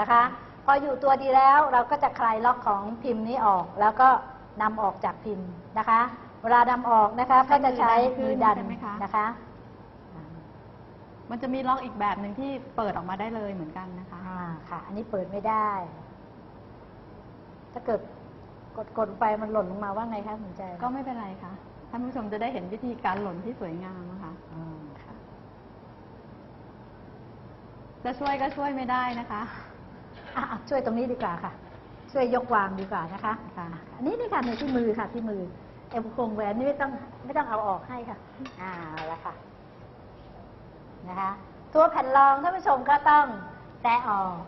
นะคะพออยู่ตัวดีแล้วเราก็จะคลายล็อกของพิมพ์นี้ออกแล้วก็นำออกจากพิมพ์นะคะเวลานำออกนะคะก็จะใช้มือดันนะคะมันจะมีล็อกอีกแบบหนึ่งที่เปิดออกมาได้เลยเหมือนกันนะคะค่ะอันนี้เปิดไม่ได้ถ้าเกิดกดไปมันหล่นลงมาว่าไงคะคุณใจก็ไม่เป็นไรค่ะท่านผู้ชมจะได้เห็นวิธีการหล่นที่สวยงามนะคะจะช่วยก็ช่วยไม่ได้นะคะช่วยตรงนี้ดีกว่าค่ะช่วยยกวางดีกว่านะคะอันนี้นี่ค่ะในที่มือค่ะที่มือเอวโครงแหวนนี่ไม่ต้องเอาออกให้ค่ะแล้วค่ะนะคะตัวแผ่นรองท่านผู้ชมก็ต้องแซะออก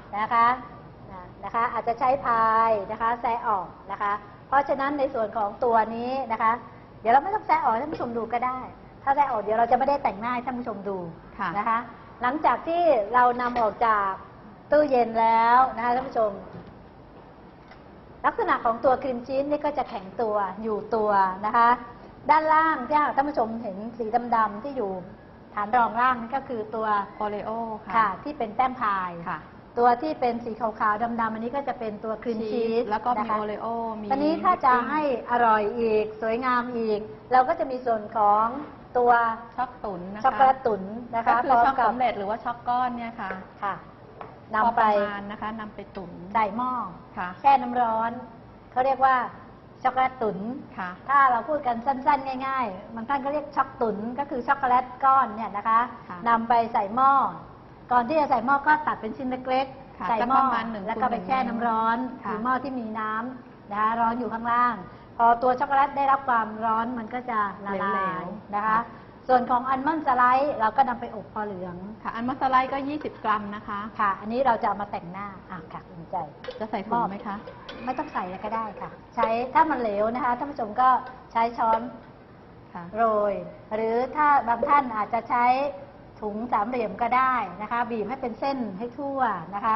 นะคะอาจจะใช้พายนะคะแซะออกนะคะเพราะฉะนั้นในส่วนของตัวนี้นะคะเดี๋ยวเราไม่ต้องแซะออกท่านผู้ชมดูก็ได้ถ้าแซะออกเดี๋ยวเราจะไม่ได้แต่งหน้าให้ท่านผู้ชมดูนะคะหลังจากที่เรานำออกจากตู้เย็นแล้วนะคะท่านผู้ชมลักษณะของตัวครีมชีสนี่ก็จะแข็งตัวอยู่ตัวนะคะด้านล่างที่ท่านผู้ชมเห็นสีดำๆที่อยู่ฐานรองล่างนี่ก็คือตัวโอเลโอค่ะที่เป็นแป้งพายตัวที่เป็นสีขาวๆดำๆอันนี้ก็จะเป็นตัวครีมชีสแล้วก็มีโอเลโอมีตอนนี้ถ้าจะให้อร่อยอีกสวยงามอีกเราก็จะมีส่วนของตัวช็อกตุ๋นนะคะช็อกโกแลตตุ๋นนะคะก็คือช็อกสำเร็จหรือว่าช็อกก้อนเนี่ยค่ะนำไปนะคะนำไปตุ๋นใส่หม้อแช่น้ำร้อนเขาเรียกว่าช็อกโกแลตตุ๋นถ้าเราพูดกันสั้นๆง่ายๆบางท่านก็เรียกช็อกตุ๋นก็คือช็อกโกแลตก้อนเนี่ยนะคะนำไปใส่หม้อก่อนที่จะใส่หม้อก็ตัดเป็นชิ้นเล็กๆใส่หม้อแล้วก็ไปแช่น้ำร้อนหรือหม้อที่มีน้ำนะคะร้อนอยู่ข้างล่างพอตัวช็อกโกแลตได้รับความร้อนมันก็จะละลายนะคะส่วนของอัลมอนด์สไลด์เราก็นำไปอบพอเหลืองค่ะอัลมอนด์สไลด์ก็20 กรัมนะคะค่ะอันนี้เราจะเอามาแต่งหน้าค่ะคุณใจจะใส่ถุงไหมคะไม่ต้องใส่แล้วก็ได้ค่ะใช้ถ้ามันเหลวนะคะท่านผู้ชมก็ใช้ช้อนโรยหรือถ้าบางท่านอาจจะใช้ถุงสามเหลี่ยมก็ได้นะคะบีบให้เป็นเส้นให้ทั่วนะคะ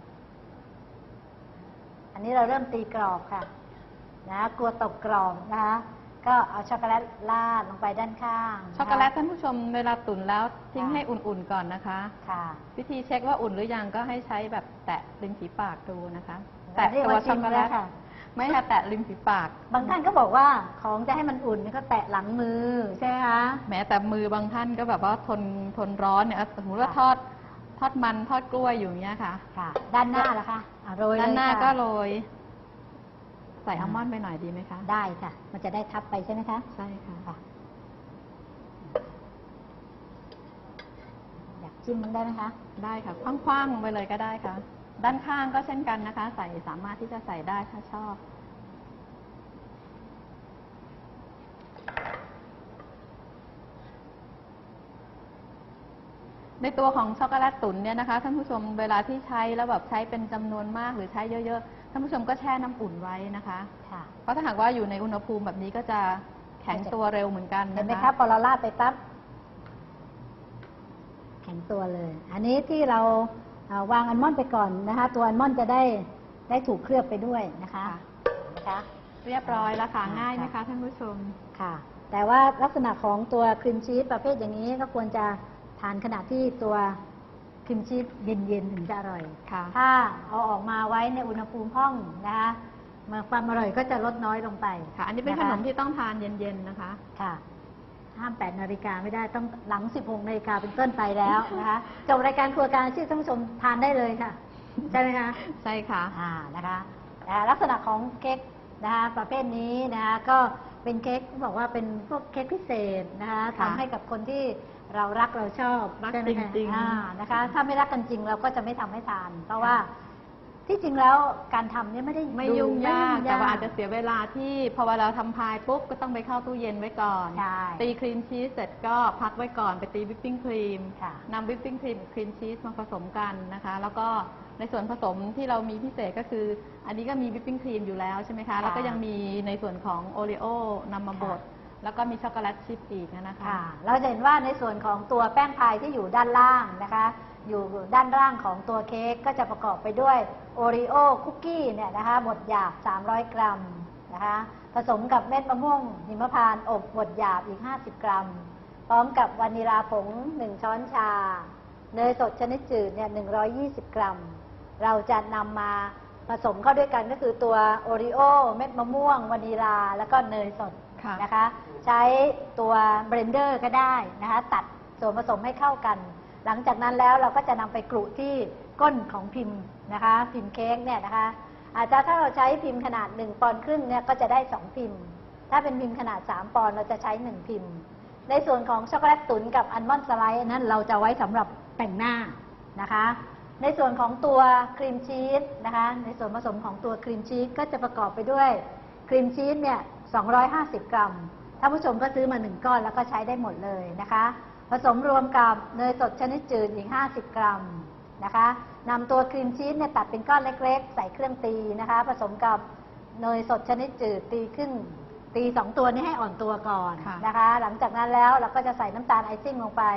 อันนี้เราเริ่มตีกรอบค่ะนะกลัวตกกรอบนะคะก็เอาช็อกโกแลตราดลงไปด้านข้างช็อกโกแลตท่านผู้ชมเวลาตุ๋นแล้วทิ้งให้อุ่นๆก่อนนะคะวิธีเช็คว่าอุ่นหรือยังก็ให้ใช้แบบแตะริมฝีปากดูนะคะแตะตัวช็อกโกแลตไม่ค่ะแตะริมฝีปากบางท่านก็บอกว่าของจะให้มันอุ่นก็แตะหลังมือใช่ไหมคะแม้แต่มือบางท่านก็แบบว่าทนร้อนเนี่ยสมมติว่าทอดมันทอดกล้วยอยู่เนี้ยค่ะด้านหน้าล่ะคะโรยด้านหน้าก็โรยใส่อัลมอนด์ไปหน่อยดีไหมคะได้ค่ะมันจะได้ทับไปใช่ไหมคะใช่ค่ะอยากจิ้มมันได้ไหมคะได้ค่ะคว้างๆลงไปเลยก็ได้ค่ะด้านข้างก็เช่นกันนะคะใส่สามารถที่จะใส่ได้ถ้าชอบในตัวของช็อกโกแลตตุ๋นเนี่ยนะคะท่านผู้ชมเวลาที่ใช้แล้วแบบใช้เป็นจำนวนมากหรือใช้เยอะๆท่านผู้ชมก็แช่น้ำอุ่นไว้นะคะเพราะถ้าหากว่าอยู่ในอุณหภูมิแบบนี้ก็จะแข็งตัวเร็วเหมือนกันนะคะเห็นไหมครับพอเราราดไปปั๊บแข็งตัวเลยอันนี้ที่เราวางอัลมอนด์ไปก่อนนะคะตัวอัลมอนด์จะได้ถูกเคลือบไปด้วยนะคะเรียบร้อยแล้วค่ะง่ายไหมคะท่านผู้ชมค่ะแต่ว่าลักษณะของตัวครีมชีสประเภทอย่างนี้ก็ควรจะทานขณะที่ตัวครีมชีสเย็นๆถึงจะอร่อยถ้าเอาออกมาไว้ในอุณหภูมิห้องนะคะความอร่อยก็จะลดน้อยลงไปค่ะอันนี้เป็นขนมที่ต้องทานเย็นๆนะคะค่ะห้าม8 นาฬิกาไม่ได้ต้องหลัง16 นาฬิกาเป็นต้นไปแล้วนะคะจบรายการครัวการอาชีพท่านผู้ชมทานได้เลยค่ะใช่ไหมคะใช่ค่ะนะคะลักษณะของเค้กนะคะประเภทนี้นะคะก็เป็นเค้กบอกว่าเป็นพวกเค้กพิเศษนะคะทำให้กับคนที่เรารักเราชอบรักจริงๆนะคะถ้าไม่รักกันจริงเราก็จะไม่ทำให้ทานเพราะว่าที่จริงแล้วการทำเนี่ยไม่ยุ่งยากแต่ว่าอาจจะเสียเวลาที่พอเวลาทำพายปุ๊บก็ต้องไปเข้าตู้เย็นไว้ก่อนตีครีมชีสเสร็จก็พักไว้ก่อนไปตีวิปปิ้งครีมนำวิปปิ้งครีมครีมชีสมาผสมกันนะคะแล้วก็ในส่วนผสมที่เรามีพิเศษก็คืออันนี้ก็มีวิปปิ้งครีมอยู่แล้วใช่ไหมคะแล้วก็ยังมีในส่วนของโอรีโอนำมาบดแล้วก็มีช็อกโกแลตชิพอีกนะคะเราจะเห็นว่าในส่วนของตัวแป้งพายที่อยู่ด้านล่างนะคะอยู่ด้านล่างของตัวเค้กก็จะประกอบไปด้วยโอรีโอคุกกี้เนี่ยนะคะบดหยาบ300 กรัมนะคะผสมกับเม็ดมะม่วงหิมพานต์อบบดหยาบอีก50 กรัมพร้อมกับวานิลาผง1 ช้อนชาเนยสดชนิดจืดเนี่ย120 กรัมเราจะนำมาผสมเข้าด้วยกันก็คือตัวโอริโอเม็ดมะม่วงวานิลาแล้วก็เนยสดนะคะใช้ตัวเบลนเดอร์ก็ได้นะคะตัดส่วนผสมให้เข้ากัน หลังจากนั้นแล้วเราก็จะนำไปกรุที่ก้นของพิมพ์นะคะพิมพ์เค้กเนี่ยนะคะอาจจะถ้าเราใช้พิมพ์ขนาด1 ปอนด์ครึ่งเนี่ยก็จะได้2 พิมพ์ถ้าเป็นพิมพ์ขนาด3 ปอนด์เราจะใช้1 พิมพ์ในส่วนของช็อกโกแลตตุ๋นกับอัลมอนด์สไลด์นั้นเราจะไว้สำหรับแต่งหน้านะคะในส่วนของตัวครีมชีสนะคะในส่วนผสมของตัวครีมชีสก็จะประกอบไปด้วยครีมชีสเนี่ย250 กรัมท่านผู้ชมก็ซื้อมา1 ก้อนแล้วก็ใช้ได้หมดเลยนะคะผสมรวมกับเนยสดชนิดจืดอีก50 กรัมนะคะนำตัวครีมชีสเนี่ยตัดเป็นก้อนเล็กๆใส่เครื่องตีนะคะผสมกับเนยสดชนิดจืดตี2 ตัวนี้ให้อ่อนตัวก่อนนะคะหลังจากนั้นแล้วเราก็จะใส่น้ำตาลไอซิ่งลงไป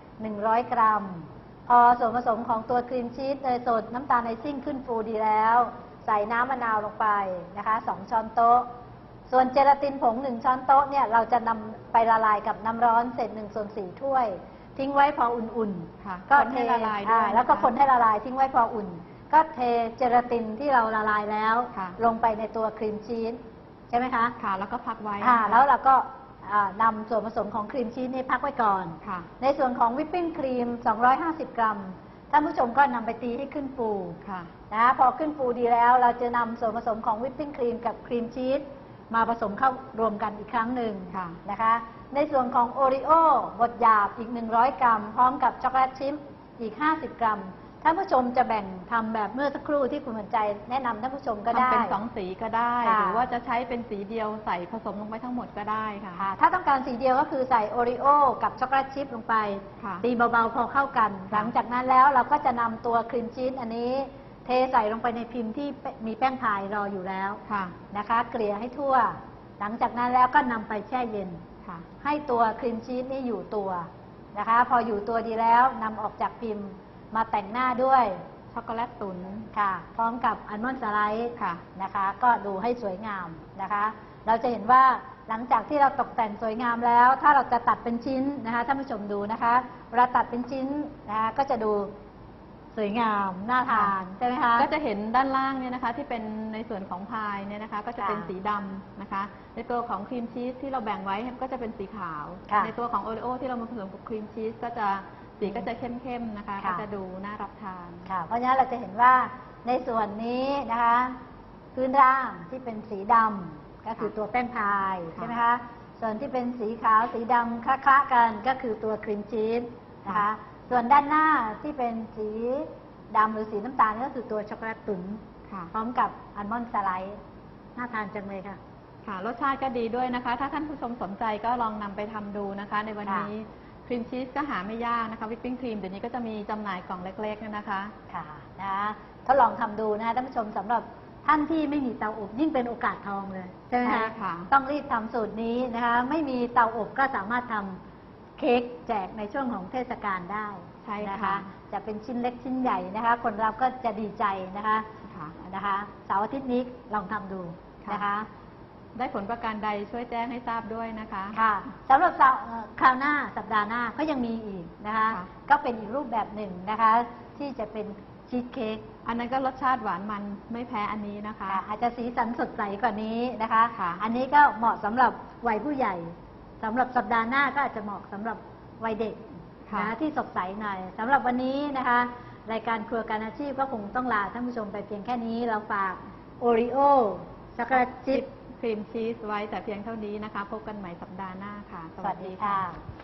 100 กรัมพอส่วนผสมของตัวครีมชีสเนยสดน้ำตาลไอซิ่งขึ้นฟูดีแล้วใส่น้ำมะนาวลงไปนะคะ2 ช้อนโต๊ะส่วนเจลาตินผง1 ช้อนโต๊ะเนี่ยเราจะนำไปละลายกับน้ำร้อนเศษ1/4 ถ้วยทิ้งไว้พออุ่นๆก็เทละลายด้วยแล้วก็คนให้ละลายทิ้งไว้พออุ่นก็เทเจลาตินที่เราละลายแล้วลงไปในตัวครีมชีสใช่ไหมคะค่ะแล้วก็พักไว้แล้วเราก็นำส่วนผสมของครีมชีสนี่พักไว้ก่อนในส่วนของวิปปิ้งครีม250 กรัมท่านผู้ชมก็นำไปตีให้ขึ้นฟูนะพอขึ้นฟูดีแล้วเราจะนำส่วนผสมของวิปปิ้งครีมกับครีมชีสมาผสมเข้ารวมกันอีกครั้งหนึ่งนะคะในส่วนของโอริโอบดหยาบอีก100 กรัมพร้อมกับช็อกโกแลตชิพอีก50 กรัมท่านผู้ชมจะแบ่งทำแบบเมื่อสักครู่ที่คุณบรรจัยแนะนำท่านผู้ชมก็ได้เป็น2 สีก็ได้หรือว่าจะใช้เป็นสีเดียวใส่ผสมลงไปทั้งหมดก็ได้ค่ะถ้าต้องการสีเดียวก็คือใส่โอริโอกับช็อกโกแลตชิพลงไปตีเบาๆพอเข้ากันหลังจากนั้นแล้วเราก็จะนำตัวครีมชีสอันนี้เทใส่ลงไปในพิมพ์ที่มีแป้งพายรออยู่แล้วนะคะเกลี่ยให้ทั่วหลังจากนั้นแล้วก็นำไปแช่เย็นให้ตัวครีมชีสนี่อยู่ตัวนะคะพออยู่ตัวดีแล้วนำออกจากพิมพ์มาแต่งหน้าด้วยช็อกโกแลตตุ๋นค่ะพร้อมกับอัลมอนด์สไลด์นะคะก็ดูให้สวยงามนะคะเราจะเห็นว่าหลังจากที่เราตกแต่งสวยงามแล้วถ้าเราจะตัดเป็นชิ้นนะคะท่านผู้ชมดูนะคะเวลาตัดเป็นชิ้นนะคะก็จะดูสวยงามน่าทานใช่ไหมคะก็จะเห็นด้านล่างเนี่ยนะคะที่เป็นในส่วนของพายเนี่ยนะคะก็จะเป็นสีดำนะคะในตัวของครีมชีสที่เราแบ่งไว้ก็จะเป็นสีขาวในตัวของโอริโอที่เรามาผสมกับครีมชีสก็จะสีก็จะเข้มๆนะคะก็จะดูน่ารับทานค่ะเพราะฉะนั้นเราจะเห็นว่าในส่วนนี้นะคะพื้นร่างที่เป็นสีดำก็คือตัวแป้งพายใช่ไหมคะส่วนที่เป็นสีขาวสีดำคละๆกันก็คือตัวครีมชีสนะคะส่วนด้านหน้าที่เป็นสีดำหรือสีน้ำตาลก็คือตัวช็อกโกแลตตุ๋นพร้อมกับอัลมอนด์สไลด์น่าทานจังเลยค่ะค่ะรสชาติก็ดีด้วยนะคะถ้าท่านผู้ชมสนใจก็ลองนำไปทำดูนะคะในวันนี้ครีมชีสก็หาไม่ยากนะคะวิปปิ้งครีมเดี๋ยวนี้ก็จะมีจำหน่ายกล่องเล็กๆนะคะค่ะนะทดลองทำดูนะคะท่านผู้ชมสำหรับท่านที่ไม่มีเตาอบยิ่งเป็นโอกาสทองเลยใช่ไหมคะต้องรีบทำสูตรนี้นะคะไม่มีเตาอบก็สามารถทำเค้กแจกในช่วงของเทศกาลได้ใช่นะคะจะเป็นชิ้นเล็กชิ้นใหญ่นะคะคนเราก็จะดีใจนะคะเสาร์อาทิตย์นี้ลองทำดูนะคะได้ผลประการใดช่วยแจ้งให้ทราบด้วยนะคะค่ะสำหรับคราวหน้าสัปดาห์หน้าก็ยังมีอีกนะคะก็เป็นอีกรูปแบบหนึ่งนะคะที่จะเป็นชีสเค้กอันนั้นก็รสชาติหวานมันไม่แพ้อันนี้นะคะอาจจะสีสันสดใสกว่านี้นะคะอันนี้ก็เหมาะสำหรับวัยผู้ใหญ่สำหรับสัปดาห์หน้าก็อาจจะเหมาะสำหรับวัยเด็กนะที่สดใสหน่อยสำหรับวันนี้นะคะรายการครัวการอาชีพก็คงต้องลาท่านผู้ชมไปเพียงแค่นี้เราฝากโอริโอช็อกโกแลตชิพครีมชีสไว้แต่เพียงเท่านี้นะคะพบกันใหม่สัปดาห์หน้าค่ะสวัสดีค่ะ